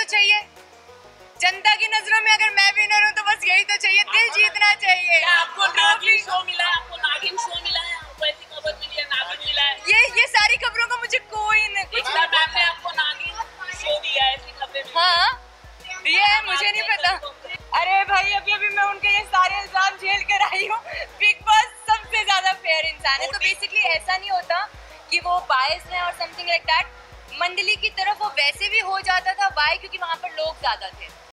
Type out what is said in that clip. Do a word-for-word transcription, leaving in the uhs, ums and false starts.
चाहिए, जनता की नजरों में अगर मैं विनर हूँ तो बस यही तो चाहिए, दिल जीतना चाहिए। आपको नागिन शो मिला है, आपको नागिन शो मिला है, आपको ऐसी खबर मिली है नागिन मिला है। ये ये सारी खबरों का मुझे कोई नहीं, कुछ मैम ने आपको नागिन शो दिया है, ऐसी खबरें मिली है। हाँ ये है, मुझे नहीं पता। अरे भाई अभी अभी मैं उनके ये सारे इल्जाम झेल कर आई हूँ। बिग बॉस सबसे ज्यादा फेयर इंसान है, तो बेसिकली ऐसा नहीं होता कि वो बायस है और समथिंग लाइक दैट। मंडली की तरफ वो वैसे भी हो जाता था, वाई? क्योंकि वहाँ पर लोग ज्यादा थे।